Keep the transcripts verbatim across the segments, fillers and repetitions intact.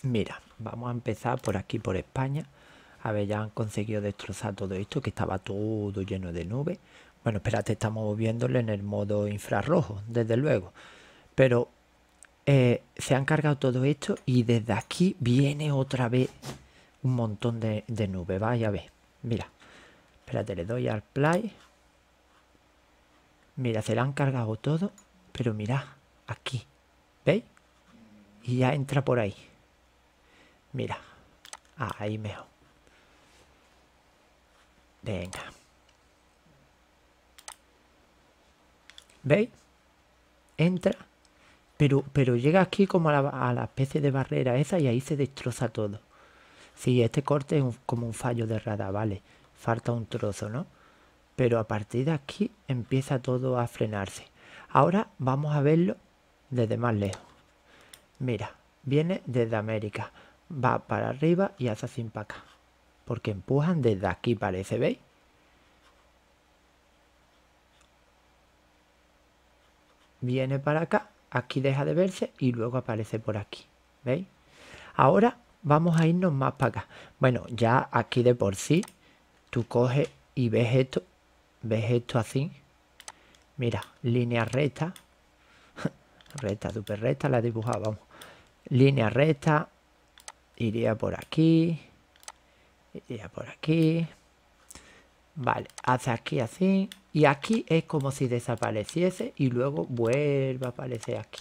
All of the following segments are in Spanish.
Mira, vamos a empezar por aquí, por España. A ver, ya han conseguido destrozar todo esto, que estaba todo lleno de nubes. Bueno, espérate, estamos viéndolo en el modo infrarrojo, desde luego. Pero eh, se han cargado todo esto y desde aquí viene otra vez un montón de, de nubes. Vaya a ver, mira. Espérate, le doy al play. Mira, se la han cargado todo, pero mirad, aquí, ¿veis? Y ya entra por ahí. Mira, ahí mejor. Venga. ¿Veis? Entra, pero, pero llega aquí como a la, a la especie de barrera esa y ahí se destroza todo. Sí, este corte es un, como un fallo de radar, vale. Falta un trozo, ¿no? Pero a partir de aquí empieza todo a frenarse. Ahora vamos a verlo desde más lejos. Mira, viene desde América. Va para arriba y hace así para acá. Porque empujan desde aquí, parece, ¿veis? Viene para acá, aquí deja de verse y luego aparece por aquí. ¿Veis? Ahora vamos a irnos más para acá. Bueno, ya aquí de por sí, tú coges y ves esto, ves esto así. Mira, línea recta, recta, súper recta, la he dibujado, vamos. Línea recta, iría por aquí, iría por aquí. Vale, hace aquí así. Y aquí es como si desapareciese y luego vuelve a aparecer aquí.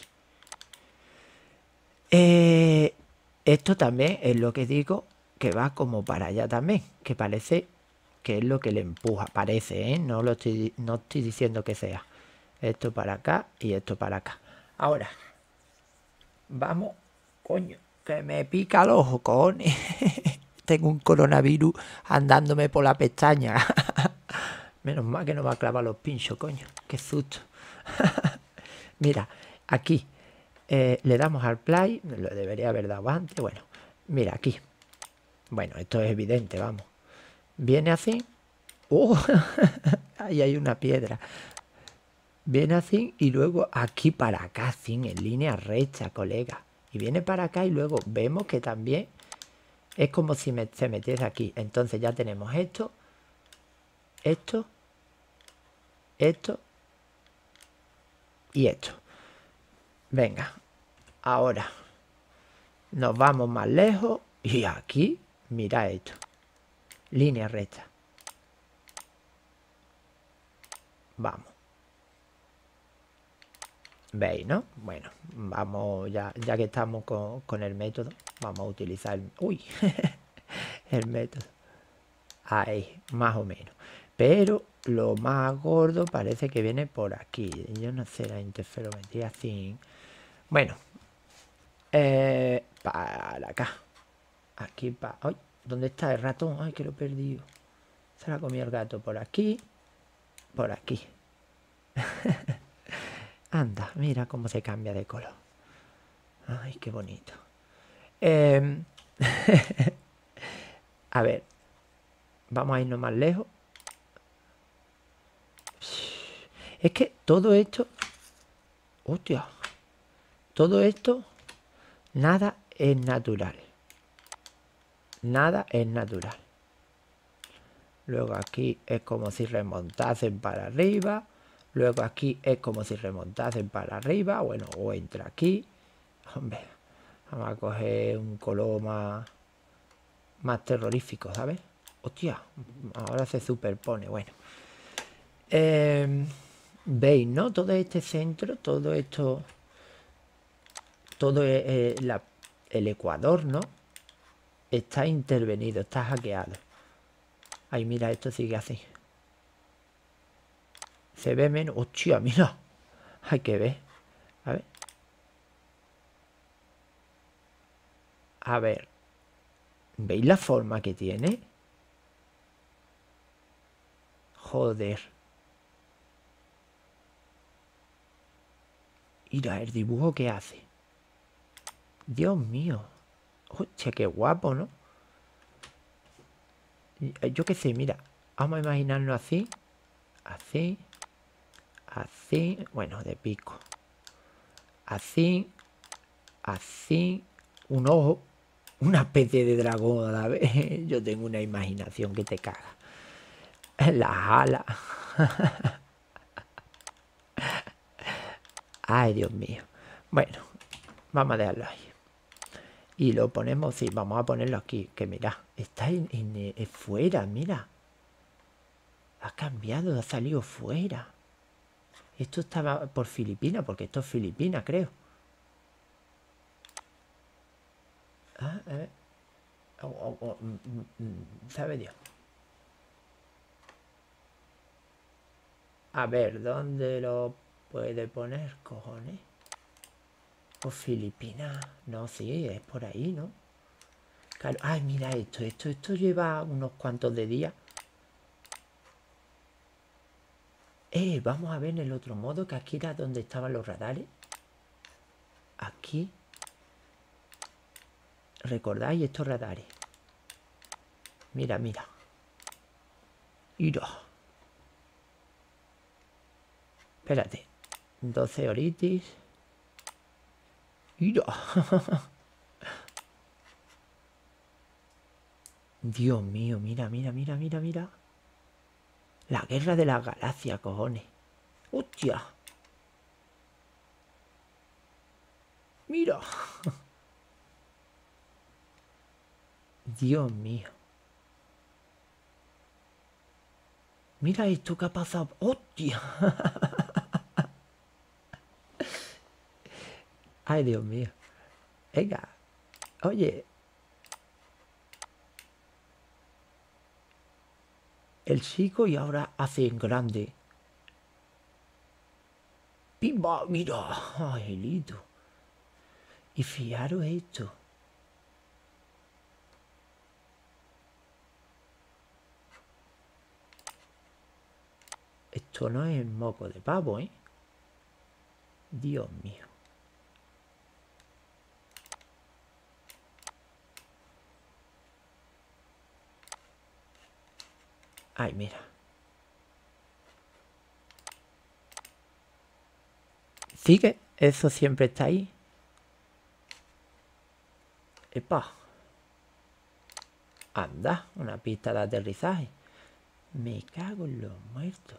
Eh, esto también es lo que digo, que va como para allá también, que parece que es lo que le empuja, parece, ¿eh? No lo estoy, no estoy diciendo que sea. Esto para acá y esto para acá. Ahora, vamos, coño, que me pica el ojo, cojones. Tengo un coronavirus andándome por la pestaña. Menos mal que no me ha clavado los pinchos, coño. Qué susto. Mira, aquí eh, le damos al play. Lo debería haber dado antes. Bueno, mira, aquí. Bueno, esto es evidente, vamos. Viene así. ¡Oh! Ahí hay una piedra. Viene así y luego aquí para acá, sin en línea recta, colega. Y viene para acá y luego vemos que también es como si me, se metiese aquí. Entonces ya tenemos esto, esto, esto y esto. Venga, ahora nos vamos más lejos y aquí, mira esto. Línea recta. Vamos. ¿Veis, no? Bueno, vamos, ya, ya que estamos con, con el método, vamos a utilizar el, uy, el método. Ahí, más o menos. Pero lo más gordo parece que viene por aquí. Yo no sé la interferometría así. Bueno, eh, para acá. Aquí para... ¡Ay! ¿Dónde está el ratón? ¡Ay, que lo he perdido! Se la comió el gato. Por aquí. Por aquí. Anda, mira cómo se cambia de color. ¡Ay, qué bonito! Eh, a ver. Vamos a irnos más lejos. Es que todo esto... ¡Hostia! Todo esto... Nada es natural. Nada es natural. Luego aquí es como si remontasen para arriba. Luego aquí es como si remontasen para arriba. Bueno, o entra aquí. Hombre, vamos a coger un color más, más terrorífico, ¿sabes? Hostia, ahora se superpone. Bueno. Eh, Veis, ¿no? Todo este centro, todo esto... Todo eh, la, el Ecuador, ¿no? Está intervenido, está hackeado. Ay, mira, esto sigue así. Se ve menos... ¡Hostia, mira! Hay que ver. A ver. A ver. ¿Veis la forma que tiene? Joder. Mira el dibujo que hace. Dios mío. Hostia, qué guapo, ¿no? Yo qué sé, mira. Vamos a imaginarnos así. Así. Así. Bueno, de pico. Así. Así. Un ojo. Una especie de dragón a la vez. Yo tengo una imaginación que te caga. Las alas. Ay, Dios mío. Bueno, vamos a dejarlo ahí. Y lo ponemos, sí, vamos a ponerlo aquí. Que mira, está en, en, en fuera, mira. Ha cambiado, ha salido fuera. Esto estaba por Filipinas, porque esto es Filipinas, creo. Ah, a ver. Oh, oh, oh, mm, mm, mm, ¿sabe Dios? A ver, ¿dónde lo puede poner, cojones? Por Filipinas. No, sí, es por ahí, ¿no? Claro. Ay, mira esto, esto, esto lleva unos cuantos de días. Eh, vamos a ver en el otro modo, que aquí era donde estaban los radares. Aquí. ¿Recordáis estos radares? Mira, mira. Mira. Espérate. doce horitis. Mira. Dios mío, mira, mira, mira, mira, mira. La guerra de las galaxias, cojones. ¡Hostia! Mira. Dios mío. Mira esto que ha pasado. ¡Hostia! Ay, Dios mío. Venga. Oye. El chico y ahora hace en grande. ¡Pimba! Mira. Angelito. Y fijaros esto. Esto no es moco de pavo, ¿eh? Dios mío. Ay, mira. Sigue. Eso siempre está ahí. Epa. Anda. Una pista de aterrizaje. Me cago en los muertos.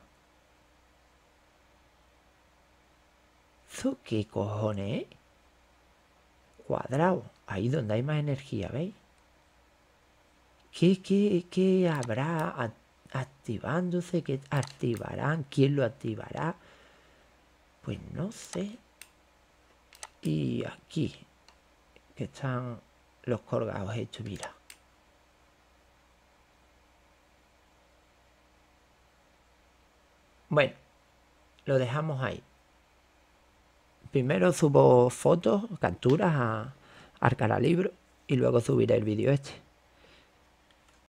¿Eso qué cojones es? Cuadrado. Ahí donde hay más energía, ¿veis? ¿Qué, qué, qué habrá activándose? ¿Qué activarán? ¿Quién lo activará? Pues no sé. Y aquí, que están los colgados hechos, mira. Bueno, lo dejamos ahí. Primero subo fotos, capturas a Arcana Libro y luego subiré el vídeo este.